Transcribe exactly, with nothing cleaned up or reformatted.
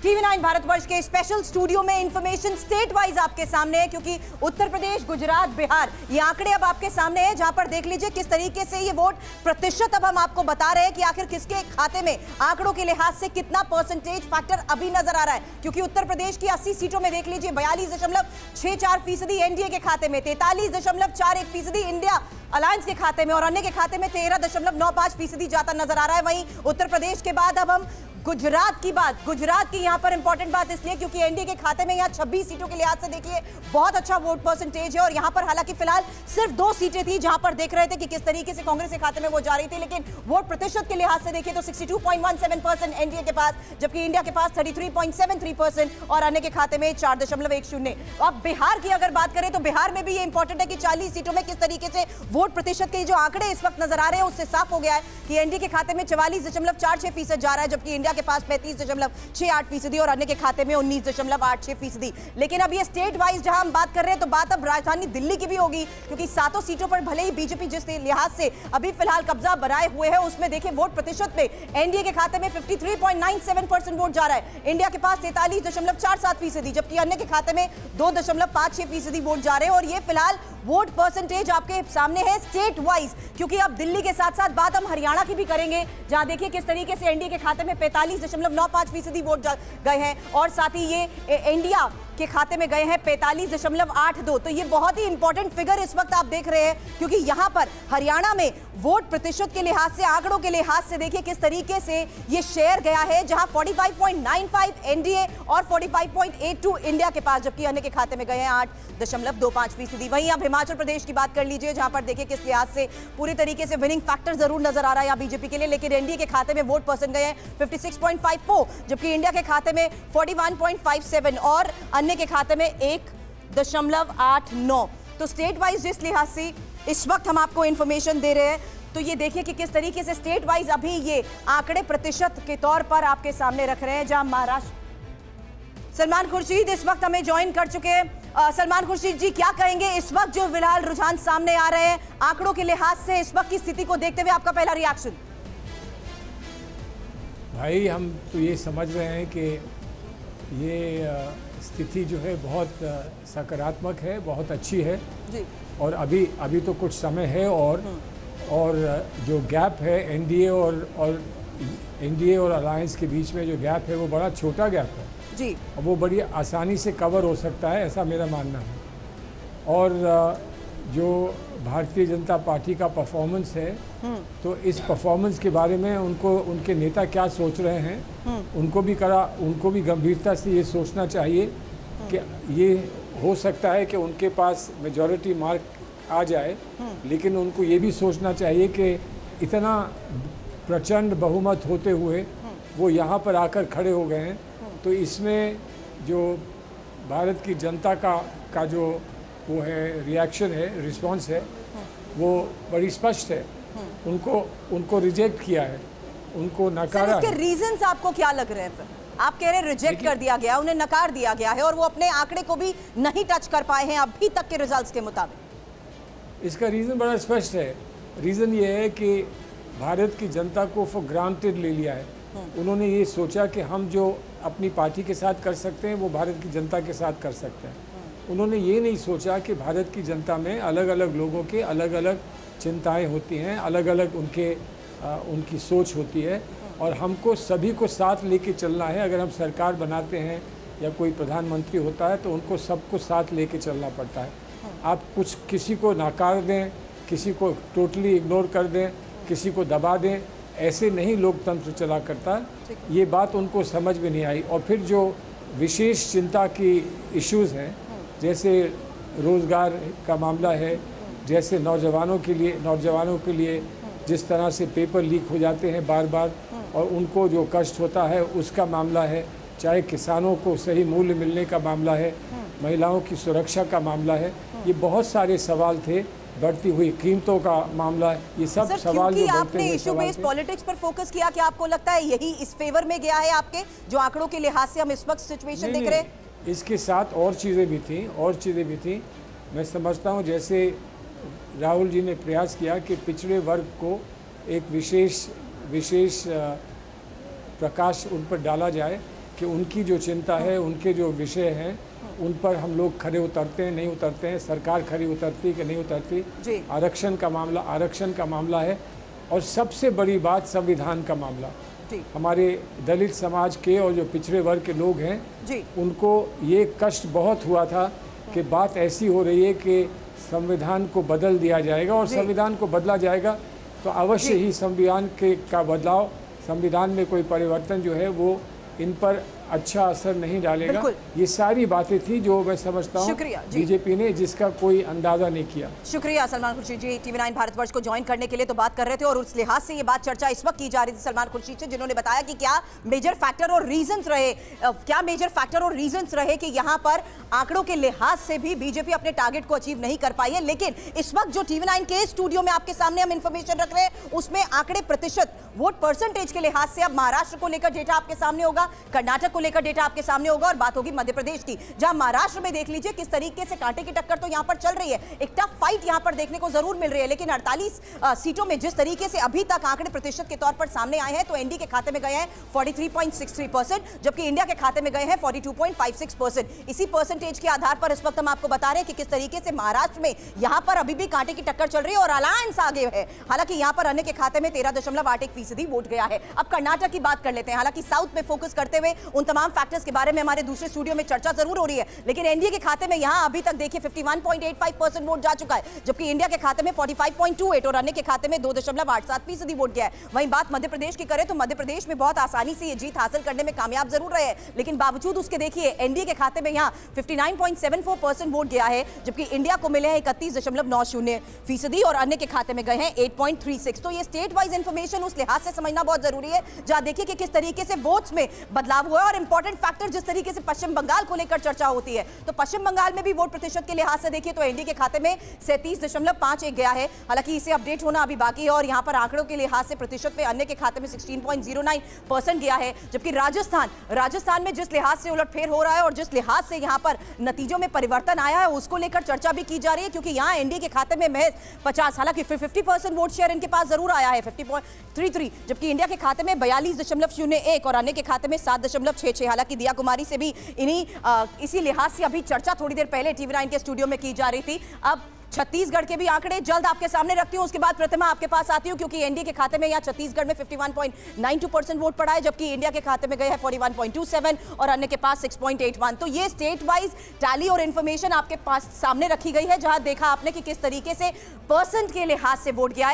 TV nine Bharatvarsh के special studio में information state wise आपके सामने है, क्योंकि उत्तर प्रदेश, गुजरात, बिहार ये आंकड़े अब आपके सामने हैं, जहां पर देख लीजिए किस तरीके से ये वोट प्रतिशत अब हम आपको बता रहे हैं कि आखिर किसके खाते में आंकड़ों के लिहाज से कितना परसेंटेज फैक्टर अभी नजर आ रहा है। क्योंकि उत्तर प्रदेश की अस्सी सीटों में देख लीजिए बयालीस दशमलव छह चार फीसदी एनडीए के खाते में, तैंतालीस दशमलव चार एक फीसदी इंडिया अलायंस के खाते में और अन्य के खाते में तेरह दशमलव नौ पांच फीसदी जाता नजर आ रहा है। वहीं उत्तर प्रदेश के बाद अब हम गुजरात की बात गुजरात की यहां पर इंपॉर्टेंट बात इसलिए क्योंकि एनडीए के खाते में यहां छब्बीस सीटों के लिहाज से देखिए बहुत अच्छा वोट परसेंटेज है। और यहां पर हालांकि फिलहाल सिर्फ दो सीटें थी जहां पर देख रहे थे कि किस तरीके से कांग्रेस के खाते में वो जा रही थी, लेकिन वोट प्रतिशत के लिहाज से देखिए तो बासठ पॉइंट एक सात परसेंट एनडीए के पास, जबकि इंडिया के पास तैंतीस पॉइंट सात तीन परसेंट और अन्य के खाते में चार दशमलव एक शून्य। अब बिहार की अगर बात करें तो बिहार में भी ये इंपॉर्टेंट है कि चालीस सीटों में किस तरीके से वोट प्रतिशत के जो आंकड़े इस वक्त नजर आ रहे हैं उससे साफ हो गया है कि एनडीए के खाते में चवालीस दशमलव चार छह फीसद जा रहा है, जबकि इंडिया के पास पैंतीस दशमलव छह आठ फीसदी और अन्य के खाते में उन्नीस दशमलव आठ छह फीसदी। लेकिन अब ये स्टेट वाइज जहां हम बात कर रहे हैं तो बात अब राजधानी दिल्ली की भी होगी, क्योंकि सातों सीटों पर भले ही बीजेपी जिस लिहाज से अभी फिलहाल कब्जा बनाए हुए है उसमें देखिए वोट प्रतिशत में एनडीए के खाते में तिरेपन पॉइंट नौ सात परसेंट वोट जा रहा है, इंडिया के पास तैंतालीस दशमलव चार सात फीसदी, जबकि अन्य के खाते में दो दशमलव पांच छह फीसदी वोट जा रहे हैं। और ये फिलहाल वोट परसेंटेज आपके सामने है स्टेट वाइज, क्योंकि अब दिल्ली के साथ साथ बात हम हरियाणा की भी करेंगे, जहां देखिए किस तरीके से एनडीए के खाते में पैंतालीस दशमलव नौ पांच फीसदी वोट गए हैं और साथ ही ये इंडिया के खाते में गए हैं पैंतालीस दशमलव आठ दो। तो ये बहुत ही इंपॉर्टेंट फिगर इस वक्त आप देख रहे हैं, क्योंकि यहां पर हरियाणा में वोट प्रतिशत के लिहाज से, आंकड़ों के लिहाज से देखिए किस तरीके से ये शेयर गया है, जहां पैंतालीस पॉइंट नौ पाँच एनडीए और पैंतालीस पॉइंट आठ दो इंडिया के पास, जबकि अन्य के खाते में गए हैं आठ दशमलव दो पांच फीसदी। वहीं आप हिमाचल प्रदेश की बात कर लीजिए, जहां पर देखिए किस लिहाज से पूरी तरीके से विनिंग फैक्टर जरूर नजर आ रहा है यहाँ बीजेपी के लिए, लेकिन एनडीए के खाते में वोट परसेंट गए हैं छप्पन पॉइंट पाँच चार, जबकि इंडिया के खाते में इकतालीस पॉइंट पाँच सात और अन्य के खाते में एक दशमलव आठ नौ। तो स्टेट वाइज जिस लिहाज से इस वक्त हम आपको इंफॉर्मेशन दे रहे हैं तो ये देखिए कि किस तरीके से स्टेट वाइज अभी ये आंकड़े प्रतिशत के तौर पर आपके सामने रख रहे हैं। जहां महाराष्ट्र सलमान खुर्शीद इस वक्त हमें ज्वाइन कर चुके हैं। सलमान खुर्शीद जी, क्या कहेंगे इस वक्त जो फिलहाल रुझान सामने आ रहे हैं आंकड़ों के लिहाज से, इस वक्त की स्थिति को देखते हुए आपका पहला रिएक्शन? भाई, हम तो ये समझ रहे हैं कि ये स्थिति जो है बहुत सकारात्मक है, बहुत अच्छी है जी। और अभी अभी तो कुछ समय है और और जो गैप है एनडीए और और एनडीए और अलायंस के बीच में जो गैप है वो बड़ा छोटा गैप है जी। वो बड़ी आसानी से कवर हो सकता है, ऐसा मेरा मानना है। और जो भारतीय जनता पार्टी का परफॉर्मेंस है तो इस परफॉर्मेंस के बारे में उनको उनके नेता क्या सोच रहे हैं उनको भी करा उनको भी गंभीरता से ये सोचना चाहिए कि ये हो सकता है कि उनके पास मेजॉरिटी मार्क आ जाए, लेकिन उनको ये भी सोचना चाहिए कि इतना प्रचंड बहुमत होते हुए वो यहाँ पर आकर खड़े हो गए हैं, तो इसमें जो भारत की जनता का का जो वो है रिएक्शन है, रिस्पांस है, वो बड़ी स्पष्ट है। उनको उनको रिजेक्ट किया है, उनको नकारा है। इसके रीजंस आपको क्या लग रहे हैं? फिर आप कह रहे हैं रिजेक्ट कर दिया गया, उन्हें नकार दिया गया है और वो अपने आंकड़े को भी नहीं टच कर पाए हैं अभी तक के रिजल्ट्स के मुताबिक। इसका रीज़न बड़ा स्पष्ट है। रीज़न ये है कि भारत की जनता को फॉर ग्रांटेड ले लिया है। उन्होंने ये सोचा कि हम जो अपनी पार्टी के साथ कर सकते हैं वो भारत की जनता के साथ कर सकते हैं। उन्होंने ये नहीं सोचा कि भारत की जनता में अलग अलग लोगों के अलग अलग चिंताएं होती हैं, अलग अलग उनके आ, उनकी सोच होती है और हमको सभी को साथ लेके चलना है। अगर हम सरकार बनाते हैं या कोई प्रधानमंत्री होता है तो उनको सबको साथ लेके चलना पड़ता है। आप कुछ किसी को नकार दें, किसी को टोटली इग्नोर कर दें, किसी को दबा दें, ऐसे नहीं लोकतंत्र चला करता। ये बात उनको समझ में नहीं आई। और फिर जो विशेष चिंता की इश्यूज़ हैं, जैसे रोज़गार का मामला है, जैसे नौजवानों के लिए नौजवानों के लिए जिस तरह से पेपर लीक हो जाते हैं बार बार और उनको जो कष्ट होता है उसका मामला है, चाहे किसानों को सही मूल्य मिलने का मामला है, महिलाओं की सुरक्षा का मामला है, ये बहुत सारे सवाल थे, बढ़ती हुई कीमतों का मामला है, ये सब सवाल जो आपने इशू बेस्ड पॉलिटिक्स पर फोकस किया, कि आपको लगता है यही इस फेवर में गया है आपके, जो आंकड़ों के लिहाज से हम इस वक्त सिचुएशन देख रहे हैं? इसके साथ और चीज़ें भी थी और चीज़ें भी थी मैं समझता हूँ, जैसे राहुल जी ने प्रयास किया कि पिछड़े वर्ग को एक विशेष विशेष प्रकाश उन पर डाला जाए कि उनकी जो चिंता है, उनके जो विषय हैं, उन पर हम लोग खड़े उतरते हैं, नहीं उतरते हैं, सरकार खड़ी उतरती कि नहीं उतरती। आरक्षण का मामला आरक्षण का मामला है, और सबसे बड़ी बात संविधान का मामला। हमारे दलित समाज के और जो पिछड़े वर्ग के लोग हैं जी। उनको ये कष्ट बहुत हुआ था कि बात ऐसी हो रही है कि संविधान को बदल दिया जाएगा, और संविधान को बदला जाएगा तो अवश्य ही संविधान के का बदलाव, संविधान में कोई परिवर्तन जो है वो इन पर अच्छा असर नहीं डालेगा। ये सारी बातें थी जो मैं समझता हूँ बीजेपी ने, जिसका कोई अंदाजा नहीं किया। शुक्रिया सलमान खुर्शीद जी, टीवी नाइन भारतवर्ष को ज्वाइन करने के लिए तो बात कर रहे थे, और उस लिहाज से ये बात चर्चा इस वक्त की जा रही थी सलमान खुर्शीद से, जिन्होंने बताया कि क्या मेजर फैक्टर और रीजंस रहे क्या मेजर फैक्टर और रीजंस रहे कि यहाँ पर आंकड़ों के लिहाज से भी बीजेपी अपने टारगेट को अचीव नहीं कर पाई है। लेकिन इस वक्त जो टीवी नाइन के स्टूडियो में आपके सामने हम इंफॉर्मेशन रख रहे हैं, उसमें आंकड़े प्रतिशत वोट परसेंटेज के लिहाज से अब महाराष्ट्र को लेकर डेटा आपके सामने होगा, कर्नाटक को लेकर डेटा आपके सामने होगा, और बात होगी मध्य प्रदेश की, जहां महाराष्ट्र में देख लीजिए किस तरीके से कांटे की टक्कर तो यहां पर चल रही है। एक टफ फाइट यहां पर देखने को जरूर मिल रही है, लेकिन अड़तालीस सीटों में जिस तरीके से अभी तक आंकड़े प्रतिशत के तौर पर सामने आए हैं, तो एनडी के खाते में गए हैं तैंतालीस पॉइंट छह तीन परसेंट, जबकि इंडिया के खाते में गए हैं बयालीस पॉइंट पाँच छह परसेंट। इसी परसेंटेज के आधार पर इस वक्त हम आपको बता रहे हैं कि किस तरीके से महाराष्ट्र में यहां पर अभी भी कांटे की टक्कर चल रही है और अलायंस आगे है। हालांकि यहां पर अन्य के खाते में तेरह दशमलव आठ एक फीसदी वोट गया है। अब कर्नाटक की बात कर लेते हैं। हालांकि साउथ में फोकस करते हुए उन तमाम फैक्टर्स के बारे में हमारे दूसरे स्टूडियो में चर्चा जरूर हो रही है, लेकिन एनडीए के खाते में यहां अभी तक देखिए इक्यावन पॉइंट आठ पाँच परसेंट वोट जा चुका है, जबकि इंडिया के खाते में पैंतालीस पॉइंट दो आठ और अन्य के खाते में दो दशमलव आठ सात फीसदी वोट गया है। वहीं बात मध्य प्रदेश की करें तो मध्य प्रदेश में बहुत आसानी से ये जीत हासिल करने में कामयाब जरूर रहे हैं, लेकिन बावजूद उसके देखिए एनडीए के खाते में यहां उनसठ पॉइंट सात चार परसेंट वोट गया है, जबकि इंडिया को मिले हैं इकतीस दशमलव नौ शून्य फीसदी और अन्य के खाते में गए हैं आठ पॉइंट तीन छह। तो ये स्टेट वाइज इंफॉर्मेशन उस लिहाज से समझना बहुत जरूरी है, जहां देखिए कि किस तरीके से वोट्स में बदलाव हुआ है। और इंपॉर्टेंट फैक्टर जिस तरीके से पश्चिम बंगाल को लेकर चर्चा होती है, तो पश्चिम बंगाल में भी वोट प्रतिशत के लिहाज से देखिए तो एनडीए के खाते में सैंतीस दशमलव पाँच एक गया है। हालांकि इसे अपडेट होना अभी बाकी है, और यहां पर आंकड़ों के लिहाज से प्रतिशत में अन्य के खाते में सोलह पॉइंट शून्य नौ परसेंट गया है, जबकि राजस्थान राजस्थान में जिस लिहाज से उलटफेर हो रहा है और जिस लिहाज से यहां पर नतीजों में परिवर्तन आया है, उसको लेकर चर्चा भी की जा रही है, क्योंकि यहां एनडीए के खाते में महज पचास, हालांकि फिर पचास परसेंट वोट शेयर इनके पास जरूर आया है, पचास पॉइंट तीन तीन, जबकि इंडिया के खाते में बयालीस दशमलव शून्य एक और अन्य के खाते में सात दशमलव छह छह। हालांकि दिया कुमारी से भी इन्हीं इसी लिहाज से अभी चर्चा थोड़ी देर पहले टीवी नाइन के स्टूडियो में की जा रही थी। अब छत्तीसगढ़ के भी आंकड़े जल्द आपके सामने रखती हूं, उसके बाद प्रतिमा आपके पास आती हूं, क्योंकि एनडीए के खाते में यहां छत्तीसगढ़ में इक्यावन पॉइंट नौ दो परसेंट वोट पड़ा है, जबकि इंडिया के खाते में गए हैं इकतालीस पॉइंट दो सात और अन्य के पास छह पॉइंट आठ एक। तो ये स्टेट वाइज टैली और इंफॉर्मेशन आपके पास सामने रखी गई है, जहां देखा आपने कि किस तरीके से परसेंट के लिहाज से वोट गया है।